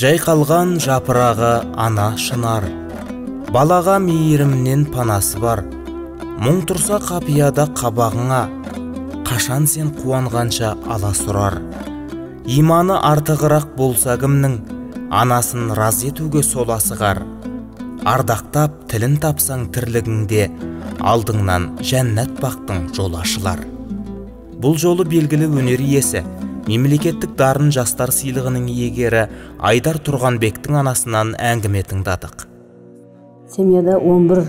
Жайқалған жапырағы ана шынар, балаға мейірімнен панасы бар. Мұң тұрса қапияда қабағыңа, қашан сен қуанғанша ала сұрар. Иманы артығырақ болса кімнің, анасын раз етуге сол асығар. Ардақтап тілін тапсаң тірлігіңде, алдыңнан жәннат бақтың жол ашылар. Бұл жолы белгілі өнер иесі, мемлекеттік дарын жастар сыйлығының иегері Айдар Тұрғанбектің анасынан әңгіме тыңдадық. Семьяда 11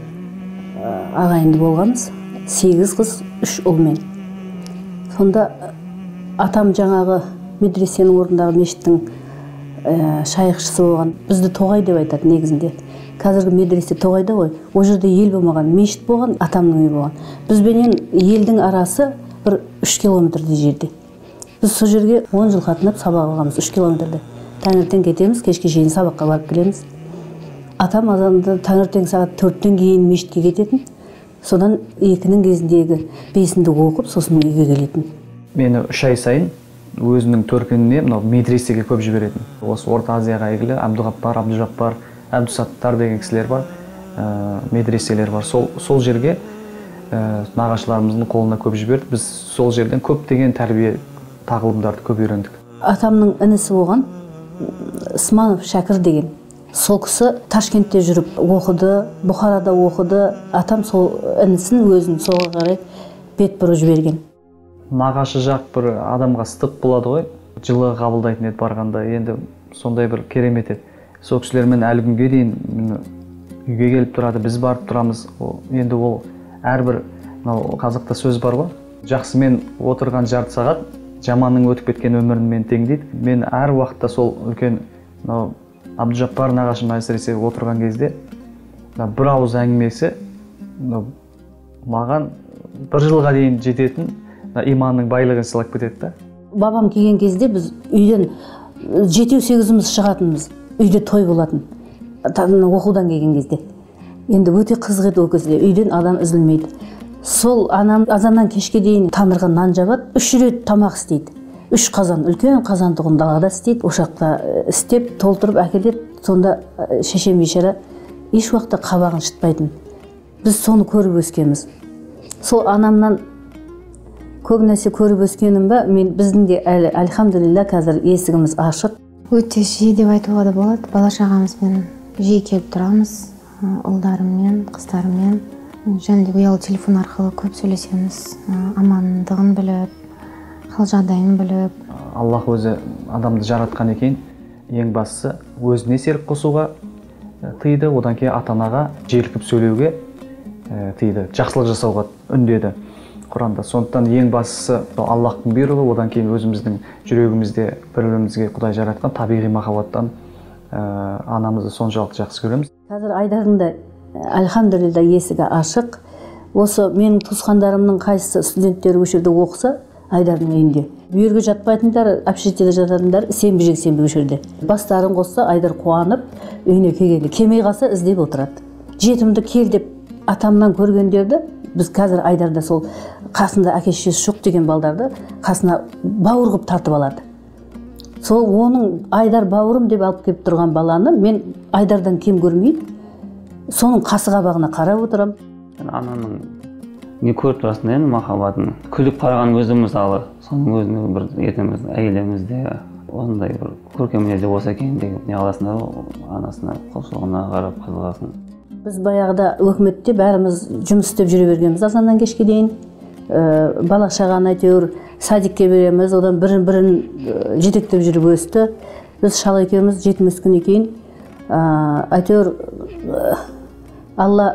ағайынды болғанбыз, 8 қыз, 3 ұлмен. Сонда атам жаңағы медресенің орындағы мешіттің шайықшысы болған. Бізді Тоғай деп айтады негізінде. Қазіргі медресе Тоғайда ғой. О жерде ел болмаған, мешіт болған, атамның үйі болған. Бізбенен елдің арасы бір 3 километрдей жерде. Біз сол жерге 10 жыл қатынап сабақ алғанбыз 3 километрде. Таңертең кетеміз, кешке шейін сабаққа барып келеміз. Атам азанда таңертең сағат 4-тен кейін мешітке кететін. Содан 2-нің кезіндегі 5-ді оқып, сосын үйге келетін. Мені 3 ай сайын өзінің төркініне медресеге көп жіберетін. Осы Орта Азияға әйгілі Әбдіғаппар, Әбдіжаппар, Әбдісаттар деген кісілер бар, медреселер бар. Сол жерге нағашыларымыздың қолына көп жіберді. Біз сол жерден көп деген тәрбие тағылымдарды көп үйрендік. Атамның інісі болған Сманов Шәкір деген. Сол кісі Ташкентте жүріп оқыды, Бұхарада оқыды. Атам сол інісін өзін солға қарай бет бұрып жіберген. Нағашы жақ бір адамға ыстық болады ғой, жылы қабылдайтын еді барғанда, енді сондай бір керемет еді. Сол кісілермен әлі күнге дейін үйге келіп тұрады, біз барып тұрамыз. Енді ол әрбір қазақта сөз бар ғой, жақсымен отырған жарты сағат жаманның өтіп кеткен өмірімен тең дейді. Мен әр уақытта сол үлкен Әбдіжаппар нағашым әсіресе отырған кезде бір ауыз әңгімесі маған бір жылға дейін жететін иманның байлығын сыйлап кетеді. Бабам келген кезде біз үйден 7-8-іміз шығатынбыз. Үйде той болатын. Оқудан келген кезде. Енді өте қызық еді ол кезде. Үйден адам үзілмейді. Сол анам азаннан кешке дейін тандырған нан жабады. 3 рет тамақ істейді. 3 қазан, үлкен қазан тұғын далада істейді. Ошақта істеп, толтырып әкеледі. Сонда шешем бейшара еш уақытта қабағын шытпайтын. Біз соны көріп өскенбіз. Сол анамнан көп нәрсе көріп өскенім ба, біздің де әлі, альхамдулилля, қазір есігіміз ашық. Өте жиі деп айтуға да болады. Бала-шағамызбен жиі келіп тұрамыз, ұлдарыммен, қыздарыммен. Және де ұялы телефон арқылы көп сөйлесеміз, амандығын біліп, хал жағдайын біліп. Аллах өзі адамды жаратқан екен, ең бастысы өзіне серік қосуға тыйды, одан кейін ата-анаға желкіп сөйлеуге тыйды, жақсылық жасауға үндеді Құранда. Сондықтан ең бастысы Аллахтың бұйрығы, одан кейін өзіміздің жүрегімізде бір-бірімізге Құдай жаратқан табиғи махаббаттан анамызды соншалықты жақсы көреміз. Қазір Айдардың да альхамдулилля есігі ашық. Осы менің туысқандарымның қайсысы студенттері осы жерде оқыса, Айдардың үйінде. Бүйірге жатпайтындар, общежитиеде жататындар сенбі жерде. Бастарын қосса, Айдар қуанып, үйіне келгенде келмей қалса іздеп отырады. Жетімді кел деп атамнан көргендерді, біз қазір Айдарда сол қасында әке-шешесі жоқ деген балдарды қасына бауыр қып тартып алады. Сол оның Айдар бауырым деп алып келіп тұрған баланы мен Айдардан кем көрмейді. Соның қасы-қабағына қарап отырам. Ананың не көріп тұрасың енді махаббатын. Күліп қараған өзі мысалы, соның өзіне бір ертеңіміз әйелімізде осындай бір көркем өнерде болса екен деп не аласың, анасына құлшылығына қарап қызығасың. Біз баяғыда өкіметте бәріміз жұмыс істеп жүре бергенбіз азаннан кешке дейін. Бала-шағаны әйтеуір садикке береміз, одан бірін жетектеп жүріп өсті. Біз шал екеуміз жетім өскеннен кейін әйтеуір Алла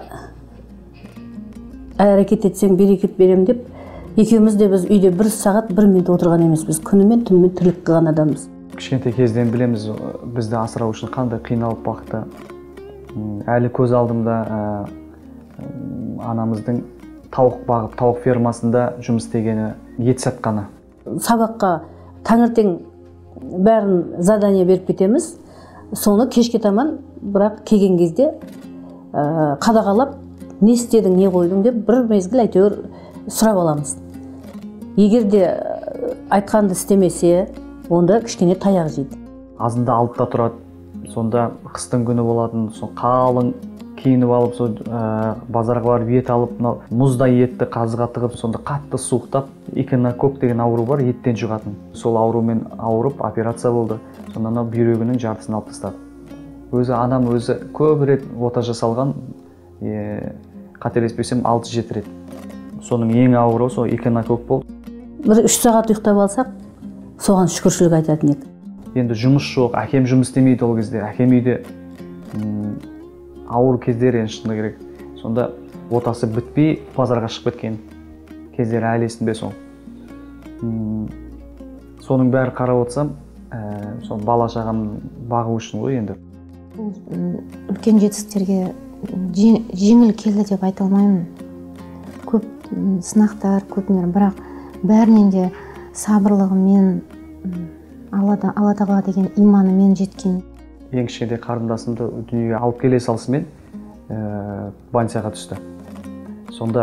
әрекет етсең берекет берем деп, екеуміз де біз үйде 1 сағат 1 минут отырған емес, біз күнімен түнімен тірлік қылған адамбыз. Кішкентай кезден білеміз, бізді асырау үшін қандай қиналып бақты. Әлі көз алдымда анамыздың тауық бағып, тауық фермасында жұмыс істегені, ет сатқаны. Сабаққа таңертең бәрін задание беріп кетеміз. Соны кешке таман, бірақ келген кезде қадағалап, не істедің, не қойдың деп бір мезгіл әйтеуір сұрап аламыз. Егер де айтқанды істемесе, онда кішкене таяқ жейді. азында алып та тұрады. Сонда қыстың күні болатын, сол қалың киініп алып, сол базарға барып ет алып, мынау мұздай етті қазыға тығып, сонда қатты суықтап, экинококк деген ауру бар, еттен жұғатын. Сол аурумен ауырып операция болды. Сонда мынау бүйрегінің жартысын алып тастады. Өзі анам өзі көп рет ота жасалған, қателеспесем 6-7 рет. Соның ең ауыры сол экинококк болды. Бір 3 сағат ұйықтап алсақ, соған шүкіршілік айтатын еді. Енді жұмыс жоқ, әкем жұмыс істемейді ол кезде. Әкем үйде ауыр кездері шыны керек. Сонда отасы бітпей базарға шығып кеткен кездері әлі есімде сол. Соның бәрі қарап отырсам, сол бала шағам бағу үшін ғой енді. Үлкен жетістіктерге жеңіл келді деп айта алмаймын. Көп сынақтар, көп нелер, бірақ бәрінен де сабырлығымен, Алла Тағала деген иманымен жеткен. Ең кішкентай қарындасымды дүниеге алып келе салысымен больницаға түсті. Сонда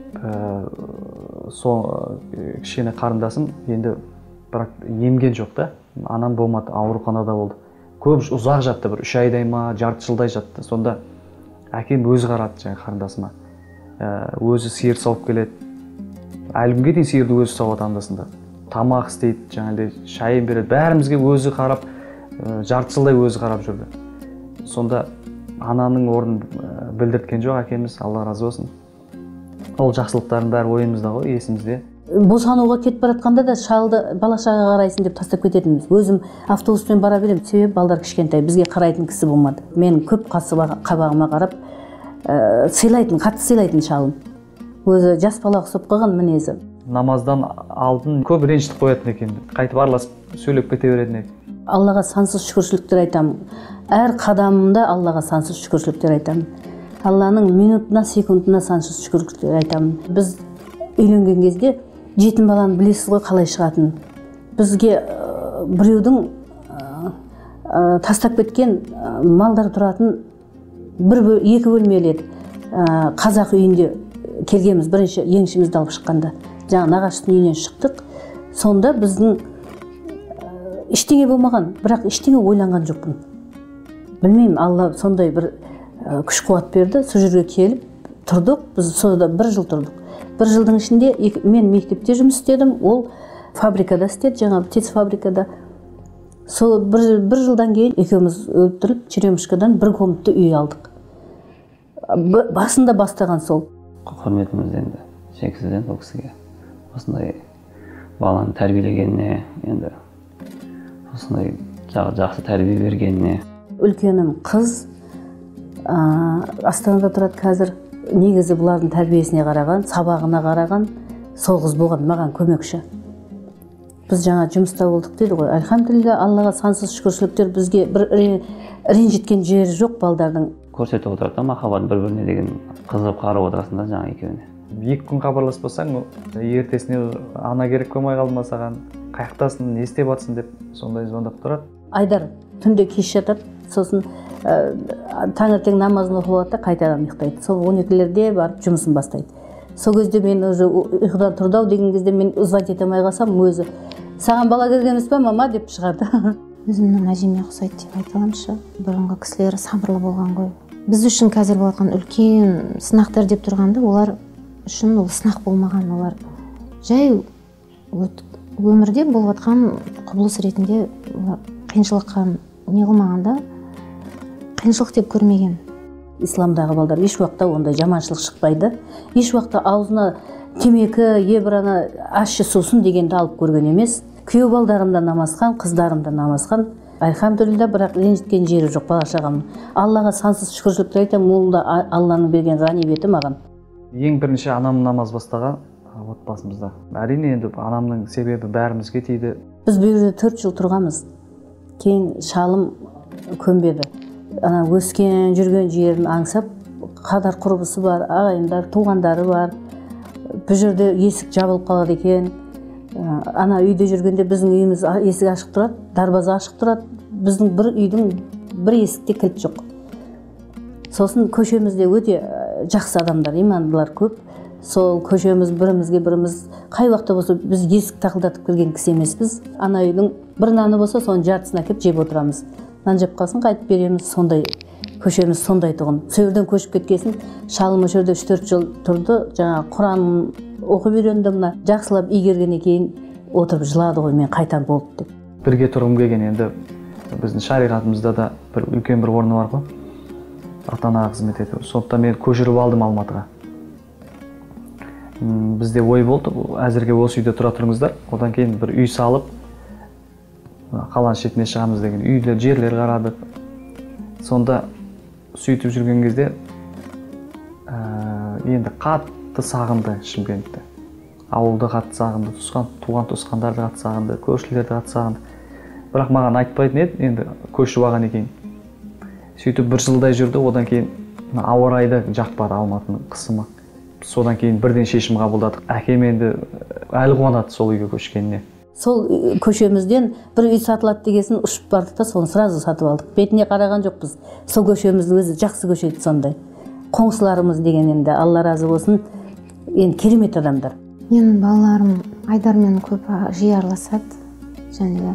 кішкене қарындасым енді бірақ емген жоқ та. Анам болмады, ауруханада болды. Көп ұзақ жатты, бір 3 айдай ма, жарты жылдай жатты. Сонда әкем өзі қарады жаңа қарындасыма. Өзі сиыр сауып келеді. Әлі күнге дейін сиырды өзі сауады андасында. Тамақ істейді, жаңағыдай шайын береді. Бәрімізге өзі қарап, жарты жылдай өзі қарап жүрді. Сонда ананың орнын білдірткен жоқ әкеміз, Алла разы болсын. Ол жақсылықтардың бәрі ойымызда ғой, есімізде. Босануға кетіп баратқанда да шалды бала шаға қарайсың деп тастап кететінбіз. Өзім автобуспен бара беремін, себебі балдар кішкентай, бізге қарайтын кісі болмады. Мен көп қабағыма қарап, сыйлайтын, қатты сыйлайтын шалым. Өзі жас бала ұқсап қалған мінезі. Намаздан алдын көп ренжітіп қоятын екен. Қайтып араласып сөйлеп кете беретін екен. Аллаға сансыз шүкіршіліктер айтамын. Әр қадамымда Аллаға сансыз шүкіршіліктер айтамын. Алланың минутына, секундына сансыз шүкіршіліктер айтамын. Біз үйленген кезде жетім баланы білесіз ғой қалай шығатын. Бізге біреудің тастап кеткен малдар тұратын екі бөлмелі еді. Қазақ үйінде келгенбіз, бірінші еншімізді алып шыққанда. Жаңа нағашысының үйінен шықтық. Сонда біздің ештеңе болмаған, бірақ ештеңе ойланған жоқпын. Білмеймін, Алла сондай бір күш қуат берді. Сол жерге келіп тұрдық, біз сонда 1 жыл тұрдық. 1 жылдың ішінде мен мектепте жұмыс істедім, ол фабрикада істеді, жаңағы тец фабрикада. Сол 1 жылдан кейін екеуміз өлтіріліп, Черемушкадан 1 комнатты үй алдық. Басында бастаған сол. Құрметіміз енді шексізден ол кісіге. Осындай баланы тәрбиелегеніне, енді осындай жақсы тәрбие бергеніне. Үлкенім қыз Астанада тұрады қазір. Негізі бұлардың тәрбиесіне қараған, сабағына қараған, сол қыз болған маған көмекші. Біз жаңа жұмыста болдық дейді ғой. Альхамдулилля, Аллаға сансыз шүкіршіліктер, бізге бір ренжіткен жері жоқ балдардың. Көрсетіп отырады махаббат бір-біріне деген қызып қарап отырасың да жаңа екеуіне. 2 күн хабарласпасаң, ертесіне ана керек болмай қалды ма саған, қаяқтасың, не істеп жатсың деп сондай звондап тұрады. Айдар түнде кеш жатады, сосын таңертең намазын оқып алады да қайтадан ұйықтайды. Сол 12-лерде барып жұмысын бастайды. Сол кезде мен уже ұйқыдан тұрдау деген кезде мен звонить ете алмай қалсам, өзі саған бала келген емес пе мама деп шығарды. Өзімнің әжеме ұқсайды деп айта аламыншы. Бұрынғы кісілер сабырлы болған ғой. Біз үшін қазір болған үлкен сынақтар деп тұрғанда, олар үшін ол сынақ болмаған, олар жай өмірде болып жатқан құбылыс ретінде қиыншылыққа не қылмағанда қиыншылық деп көрмеген. Исламдағы балдар еш уақытта ондай жаманшылық шықпайды. Еш уақытта аузына темекі, ебірана ащы сусын дегенді алып көрген емес. Күйеу балдарым да намазхан, қыздарым да намазхан. Альхамдулилля, бірақ ренжіткен жері жоқ бала шағам. Аллаға сансыз шүкіршіліктер айтамын, ол да Алланың берген ғанибеті маған. Ең бірінші анам намаз бастаған отбасымызда. Әрине енді анамның себебі бәрімізге тиді. Біз бұл жерде 4 жыл тұрғанбыз. Кейін шалым көнбеді. Өскен, жүрген жерін аңсап, қадар құрбысы бар, ағайындар, туғандары бар. Бұл жерде есік жабылып қалады екен. Ана үйде жүргенде біздің үйіміз есік ашық тұрады, дарбаза ашық тұрады. Біздің бір үйдің бір есікте кілт жоқ. Сосын көшемізде өте жақсы адамдар, имандылар көп. сол көшеміз бірімізге біріміз қай уақытта болса біз есік тақылдатып кірген кісі емеспіз. Ана үйдің бір наны болса соның жартысын әкеп жеп отырамыз. Нан жеп қалсын қайтып береміз. Сондай көшеміз сондай тұғын. Сол жерден көшіп кеткесін шалым осы жерде 3-4 жыл тұрды. Жаңа Құран оқып үйренді, мына жақсылап игергеннен кейін отырып жылады ғой, мен қайтар болды деп. Бірге тұрғым келген, енді біздің шариғатымызда да бір үлкен бір орны бар ғой. Ата-анаға қызмет ету. Сондықтан мен көшіріп алдым Алматыға. Бізде ой болды, әзірге осы үйде тұра тұрыңыздар. Одан кейін бір үй салып, қалан шетіне шығамыз деген үйлер, жерлер қарадық. Сонда сөйтіп жүрген кезде енді қатты сағынды Шымкентті. Ауылды қатты сағынды, туған туысқандарды қатты сағынды, көршілерді қатты сағынды. Бірақ маған айтпайтын еді, енді көшіп алған екен. Сөйтіп бір жылдай жүрді, одан кейін ауа райы жақпады, Алматының қысымы. Содан кейін бірден шешім қабылдадық. Әкем енді әлі қуанады сол үйге көшкеніне. Сол көшемізден бір үй сатылады дегесін ұшып бардық та соны сразу сатып алдық. Бетіне қараған жоқпыз. Сол көшеміздің өзі жақсы көше еді сондай. Қоңсыларымыз деген енді Алла разы болсын, енді керемет адамдар. Менің балаларым Айдармен көп жиі араласады. Және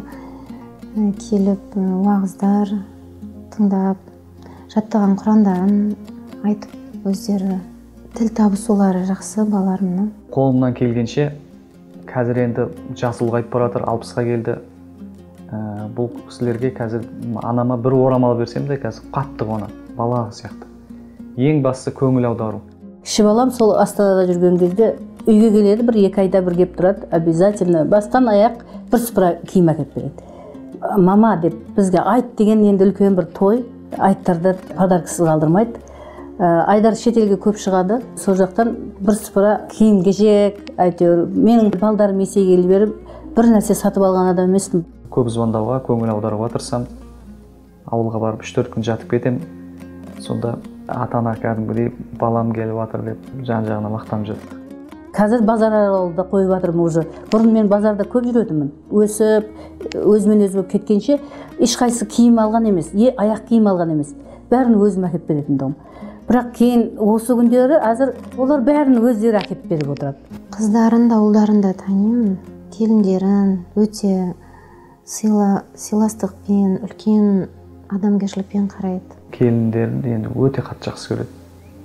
келіп уағыздар тыңдап, жаттаған Құрандарын айтып өздері тіл табысулары жақсы балаларымның. Қолымнан келгенше қазір енді жасы ұлғайып бара жатыр, 60-ға келді. Бұл кісілерге қазір анама бір орамал берсем де қазір қатты қуанады, бала сияқты. Ең бастысы көңіл аудару. Кіші балам сол Астанада жүрген кезде үйге келеді, 1-2 айда бір келіп тұрады, обязательно бастан аяқ бір сыпыра киім әкеліп береді. Мама деп бізге айт деген енді үлкен бір той, айттарды подаркасыз қалдырмайды. Айдар шетелге көп шығады, сол жақтан бір сыпыра киім кешек, әйтеуір менің балдарым есейе келе беріп бір нәрсе сатып алған адам емеспін. Көп звондауға, көңіл аударуға тырысам, ауылға барып 3-4 күн жатып кетем. Сонда ата-ана кәдімгідей балам келіп жатыр деп жан-жағына мақтанып жүр. Қазір базар аралығында қойып жатырмын уже. Бұрын мен базарда көп жүретінмін. Өсіп, өзімен өзі кеткенше ешқайсы киім алған емес, аяқ киім алған емес. Бәрін өзім әкеп беретіндігім. Бірақ кейін осы күндері әзір олар бәрін өздері әкеп беріп отырады. Қыздарын да ұлдарын да танимын. Келіндерін өте сыйластықпен, үлкен адамгершілікпен қарайды. Келіндерін енді өте қатты жақсы көреді.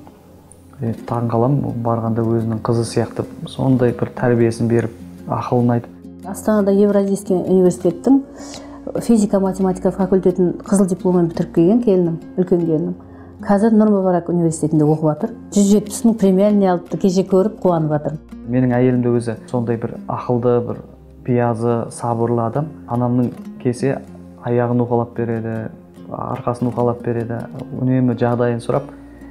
Таң қалам, барғанда өзінің қызы сияқты сондай бір тәрбиесін беріп, ақылын айтып. Астанада Евразийский университеттің физика-математика факультетін қызыл дипломмен бітіріп келген келінім, үлкен келінім. Қазір Нұр-Мүбарак университетінде оқып жатыр. 170 мың премиальный алыпты, кеше көріп қуанып жатыр. Менің әйелім де өзі сондай бір ақылды, бір биязы, сабырлы адам. Анамның кесе аяғын уқалап береді, арқасын уқалап береді, үнемі жағдайын сұрап,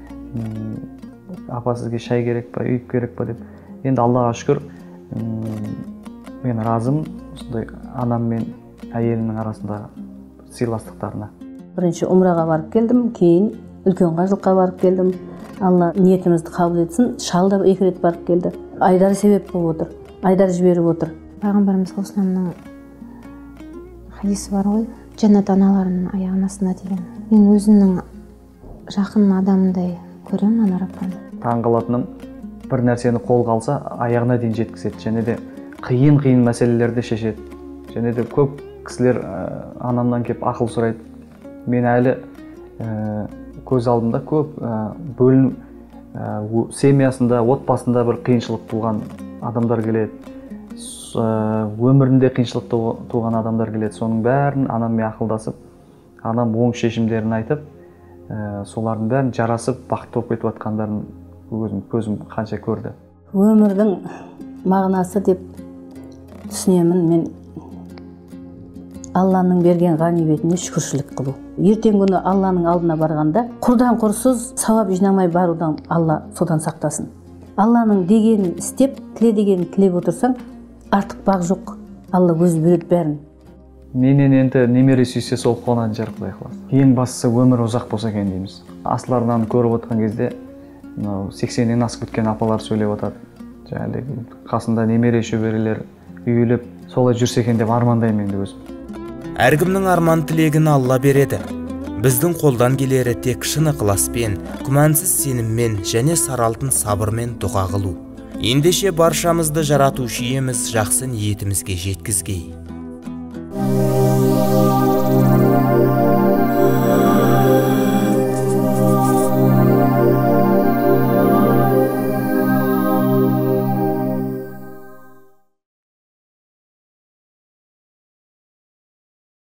апа сізге шай керек па, үй керек па деп. Енді Аллаға шүкір, мен разым осындай анам мен әйелімнің арасындағы сыйластықтарына. Бірінші умраға барып келдім, кейін үлкен қажылыққа барып келдім. Алла ниетімізді қабыл етсін. Шал да 2 рет барып келді. Айдар себеп болып отыр. Айдар жіберіп отыр. Пайғамбарымыз саллаллаху хадисі бар ғой, жәннат аналарының аяғының астында деген. Мен өзімнің жақын адамдай көремін ана Раббаны. Таң қалатыным, бір нәрсені қолға алса, аяғына дейін жеткізеді, және де қиын мәселелерді шешеді. Және де көп кісілер анамнан келіп ақыл сұрайды. Мен әлі көз алдымда көп семьясында, отбасында бір қиыншылық туған адамдар келеді. Өмірінде қиыншылық туған адамдар келеді. Соның бәрін анаммен ақылдасып, анам оң шешімдерін айтып, солардың бәрін жарасып, бақытты болып кетіп жатқандарын көзім қанша көрді. Өмірдің мағынасы деп түсінемін мен Алланың берген ғанибетіне шүкіршілік қылу. Ертең күні Алланың алдына барғанда құрдан құрсыз сауап жинамай барудан Алла содан сақтасын. Алланың дегенін істеп, тіле дегенін тілеп отырсаң, артық бақ жоқ. Алла өзі береді бәрін. Менен енді немере сүйсе сол қуанатын шығар, Құдай қаласа. Ең бастысы өмір ұзақ болса екен дейміз. Асыларынан көріп отырған кезде 80-нен асып кеткен апалар сөйлеп жатады. Жаңағыдай қасында немере шөберелер үйіліп, солай жүрсе екен деп армандаймын енді өзім. Әркімнің арман тілегін Алла береді. Біздің қолдан келері тек шын ықыласпен, күмәнсіз сеніммен және саралтын сабырмен дұға қылу. ендеше баршамызды жаратушы иеміз жақсы ниетімізге жеткізгей.